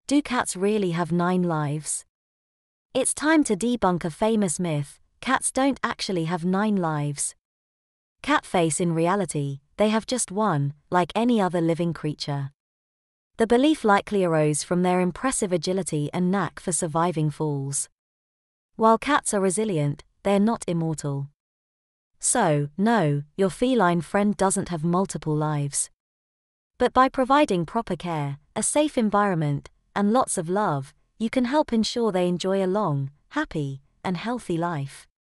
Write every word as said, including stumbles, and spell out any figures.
Do cats really have nine lives? It's time to debunk a famous myth: cats don't actually have nine lives. Cat face in reality, they have just one, like any other living creature. The belief likely arose from their impressive agility and knack for surviving falls. While cats are resilient, they're not immortal. So, no, your feline friend doesn't have multiple lives. But by providing proper care, a safe environment, and lots of love, you can help ensure they enjoy a long, happy, and healthy life.